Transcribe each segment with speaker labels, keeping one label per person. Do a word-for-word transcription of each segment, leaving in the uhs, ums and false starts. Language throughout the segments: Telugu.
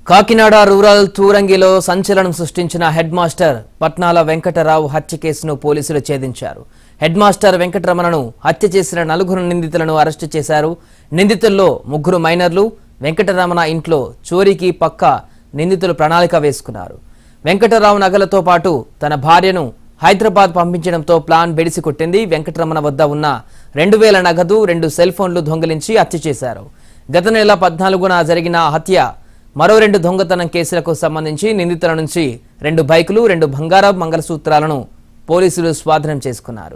Speaker 1: కాకినాడ రూరల్ తూరంగిలో సంచలనం సృష్టించిన హెడ్ మాస్టర్ పట్నాల వెంకటరావు హత్య కేసును పోలీసులు ఛేదించారు. హెడ్ మాస్టర్ వెంకటరమణను హత్య చేసిన నలుగురు నిందితులను అరెస్టు చేశారు. నిందితుల్లో ముగ్గురు మైనర్లు. వెంకటరమణ ఇంట్లో చోరీకి పక్క నిందితులు ప్రణాళిక వేసుకున్నారు. వెంకటరావు నగలతో పాటు తన భార్యను హైదరాబాద్ పంపించడంతో ప్లాన్ బెడిసి కొట్టింది. వెంకటరమణ వద్ద ఉన్న రెండు వేల నగదు రెండు సెల్ ఫోన్లు దొంగిలించి హత్య చేశారు. గత నెల పద్నాలుగున జరిగిన హత్య మరో రెండు దొంగతనం కేసులకు సంబంధించి నిందితుల నుంచి రెండు బైకులు రెండు బంగారపు మంగళసూత్రాలను పోలీసులు స్వాధీనం చేసుకున్నారు.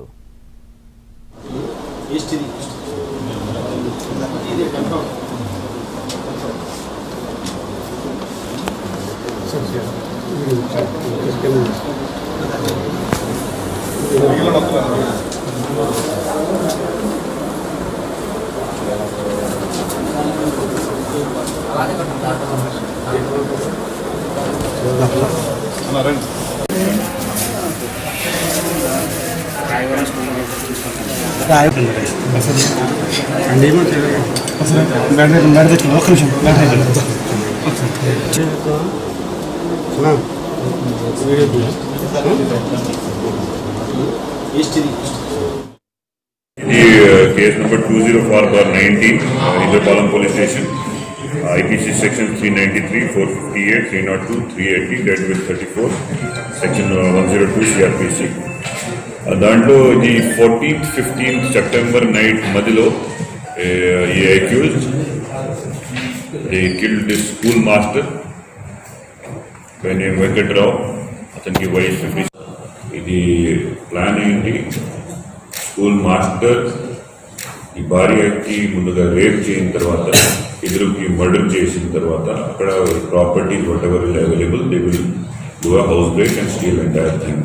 Speaker 2: Case number two zero four bar ninety, Indrapalam Police Station, I P C section three ninety-three, four fifty-eight, three oh two, three eighty, dead with thirty-four, section one oh two C R P C. దాంట్లో ఇది fourteenth fifteenth September night మధ్యలో ఈ accused they killed this school master by name Venkatrao. అతనికి వయసు fifty. ఇది ప్లాన్ ఏంటి, స్కూల్ మాస్టర్ ఈ భార్యకి ముందుగా రేప్ చేసిన తర్వాత ఇద్దరికి మర్డర్ చేసిన తర్వాత అక్కడ properties whatever is available they will do a house break and steal entire thing.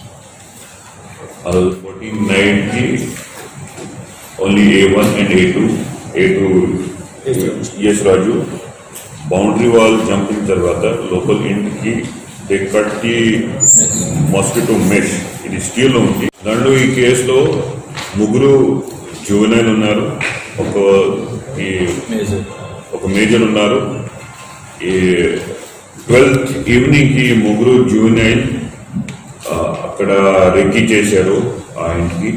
Speaker 2: ఆ రోజు ఫోర్టీన్ నైన్ కి only A one and A two A two S Raju boundary wall జంపిన తర్వాత లోపల ఇంటికి they cut the mosquito mesh, ఇది స్టీల్ ఉంది. దాంట్లో ఈ కేసులో ముగ్గురు జువెనైల్ ఉన్నారు, ఒక ఈ ఒక మేజర్ ఉన్నారు. ఈ ట్వెల్త్ ఈవినింగ్ కి ముగ్గురు జువెనైల్ అక్కడ రెక్కి చేశారు ఆ ఇంటికి.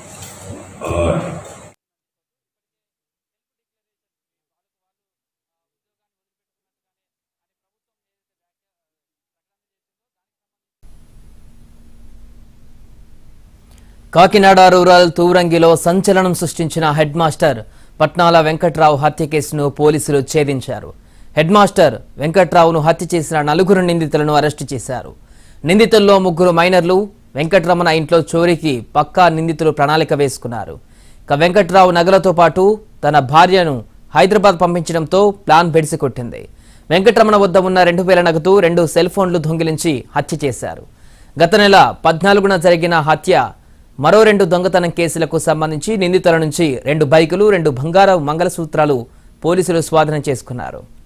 Speaker 1: కాకినాడ రూరల్ తూరంగిలో సంచలనం సృష్టించిన హెడ్ మాస్టర్ పట్నాల వెంకటరావు హత్య కేసును పోలీసులు ఛేదించారు. హెడ్ మాస్టర్ వెంకట్రావును హత్య చేసిన నలుగురు నిందితులను అరెస్టు చేశారు. నిందితుల్లో ముగ్గురు మైనర్లు. వెంకటరమణ ఇంట్లో చోరీకి పక్కా నిందితులు ప్రణాళిక వేసుకున్నారు. ఇక వెంకట్రావు నగలతో పాటు తన భార్యను హైదరాబాద్ పంపించడంతో ప్లాన్ బెడిసి కొట్టింది. వెంకటరమణ వద్ద ఉన్న రెండు వేల నగదు రెండు సెల్ ఫోన్లు దొంగిలించి హత్య చేశారు. గత నెల పద్నాలుగున జరిగిన హత్య మరో రెండు దొంగతనం కేసులకు సంబంధించి నిందితుల నుంచి రెండు బైకులు రెండు బంగారు మంగళసూత్రాలు పోలీసులు స్వాధీనం చేసుకున్నారు.